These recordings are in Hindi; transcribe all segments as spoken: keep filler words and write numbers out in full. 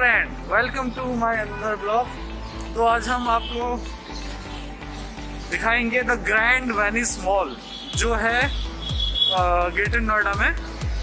Friend, welcome to my another vlog. तो आज हम आपको दिखाएंगे द ग्रैंड वेनिस मॉल जो है ग्रेटर नोएडा में।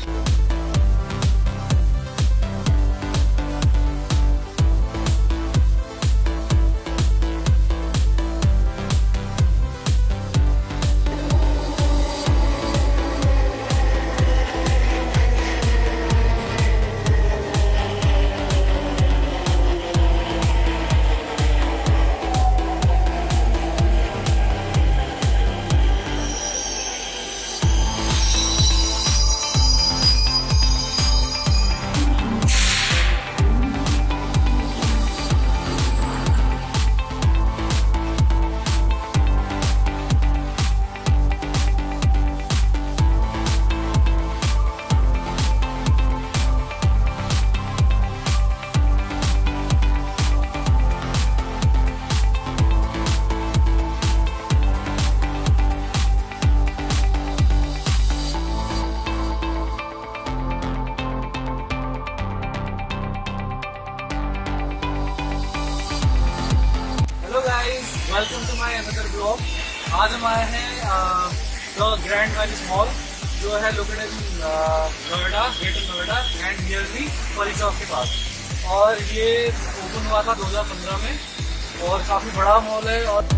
Welcome to my another vlog. आज हम आए हैं द ग्रैंड वेनिस मॉल जो है located Noida, Greater Noida and nearly Pari Chowk के पास। और ये ओपन हुआ था दो हज़ार पंद्रह में और काफ़ी बड़ा मॉल है। और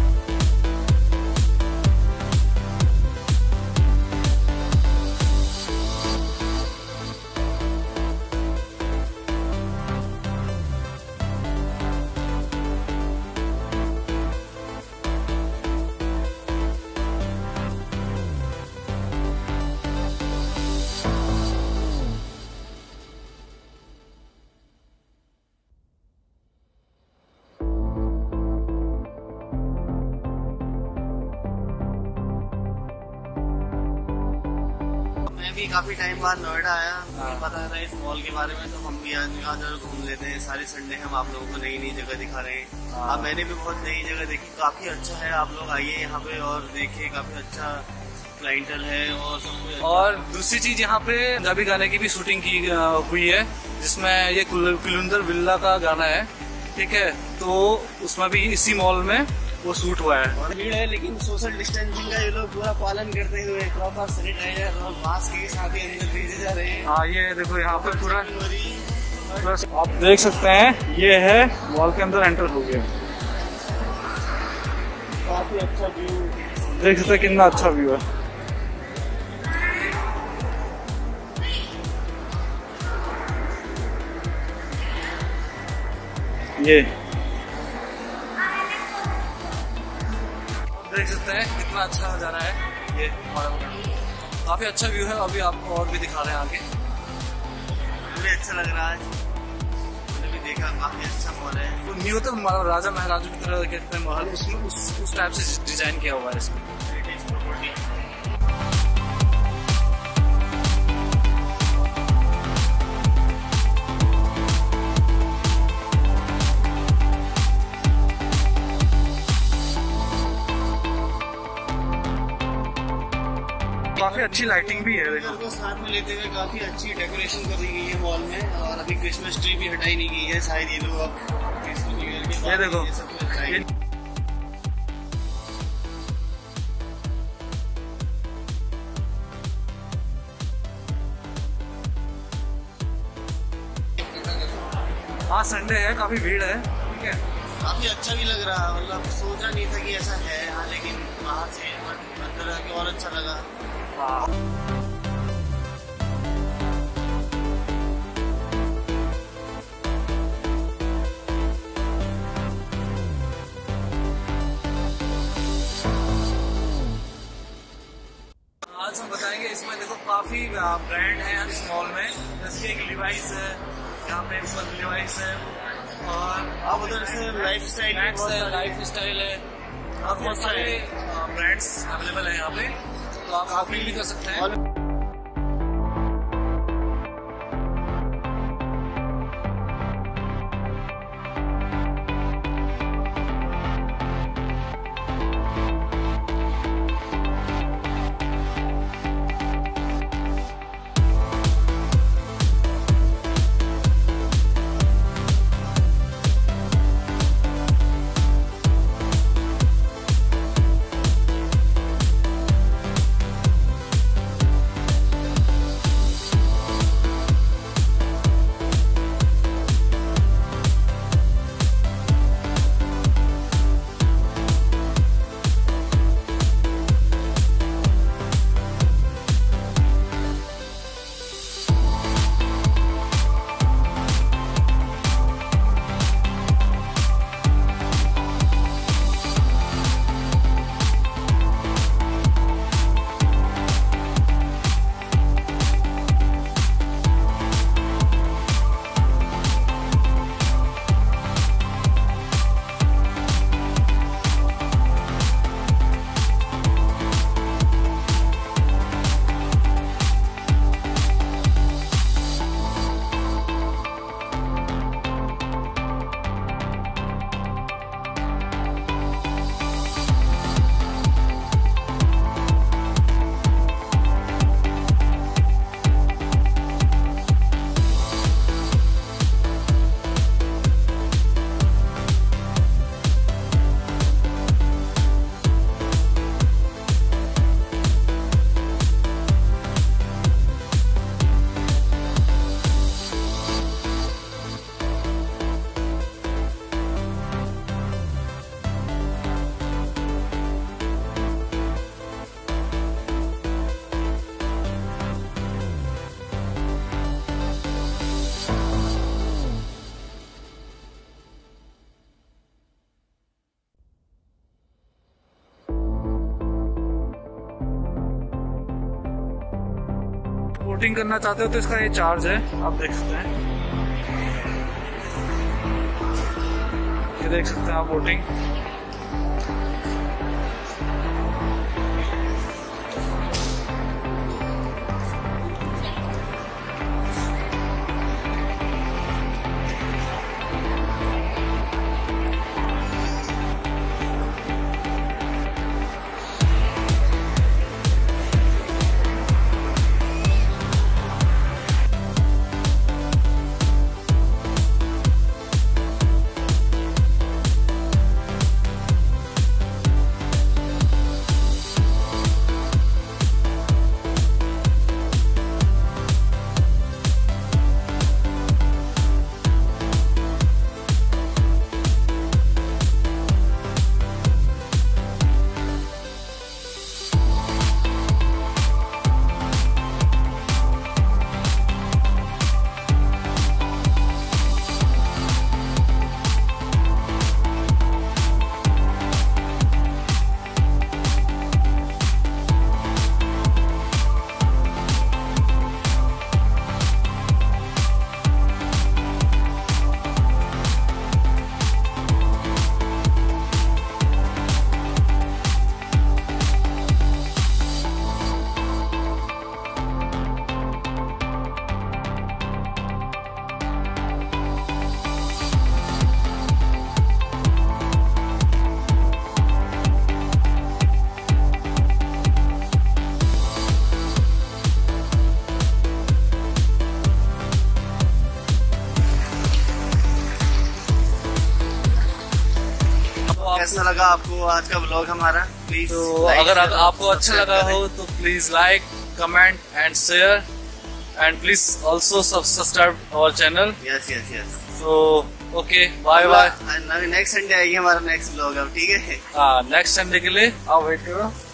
मैं भी काफी टाइम बाद नोएडा आया, मुझे पता था इस मॉल के बारे में, तो हम भी आज आज घूम लेते हैं। सारे संडे हम आप लोगों को नई नई जगह दिखा रहे हैं। अब मैंने भी बहुत नई जगह देखी, काफी अच्छा है। आप लोग आइए यहाँ पे और देखिए, काफी अच्छा क्लाइंटल है और सब कुछ। और दूसरी चीज यहाँ पे पंजाबी गाने की भी शूटिंग की हुई है, जिसमें ये कुलविंदर विल्ला का गाना है, ठीक है। तो उसमें भी इसी मॉल में वो शूट हुआ है। और भीड़ है, लेकिन सोशल डिस्टेंसिंग का ये लोग पूरा पालन करते हुए प्रॉपर सैनिटाइजर और मास्क के साथ ही अंदर भेजे जा रहे हैं। हाँ, ये देखो यहाँ पे पूरा बस आप देख सकते हैं, ये है मॉल के अंदर एंटर हो गया। काफी अच्छा व्यू देख सकते हैं, कितना अच्छा व्यू है। ये देख सकते हैं कितना अच्छा नजारा है। ये काफी अच्छा व्यू है। अभी आपको और भी दिखा रहे हैं आगे। मुझे अच्छा लग रहा है, मैंने भी देखा, काफी अच्छा मॉल है। तो न्यू तो राजा महाराजों की तरह कहते हैं महल, उसमें उस उस टाइप से डिजाइन किया हुआ है इसमें। काफी अच्छी लाइटिंग भी है। देखो, साथ में लेते हुए काफी अच्छी डेकोरेशन कर दी गई है मॉल में। और अभी क्रिसमस ट्री भी हटाई नहीं गई है, शायद ये लोग अब क्रिसमस न्यू ईयर के ये देखो, ये सब हटाएंगे। हाँ, संडे है, काफी भीड़ है, ठीक है। काफी अच्छा भी लग रहा है, मतलब सोचा नहीं था कि ऐसा है यहाँ, लेकिन बाहर से अंदर आके और अच्छा लगा। हाँ। आज हम बताएंगे, इसमें देखो काफी ब्रांड है इस मॉल में। जैसे एक लिवाइस है, यहाँ पे ऊपर लिवाइस है, और अब उधर से लाइफ स्टाइल है, लाइफ स्टाइल है, और बहुत सारे ब्रांड्स अवेलेबल है यहाँ पे, तो आप शॉपिंग भी कर सकते हैं। बोटिंग करना चाहते हो तो इसका ये चार्ज है, आप देख सकते हैं, ये देख सकते हैं आप बोटिंग। कैसा लगा आपको आज का व्लॉग हमारा? प्लीज तो अगर आप, आपको अच्छा लगा हो तो please like, comment and share and please also subscribe our channel. Yes yes yes. So okay, bye bye. Next Sunday आएगी हमारा नेक्स्ट व्लॉग अब, ठीक है? हाँ, नेक्स्ट संडे के लिए आप वेट करो।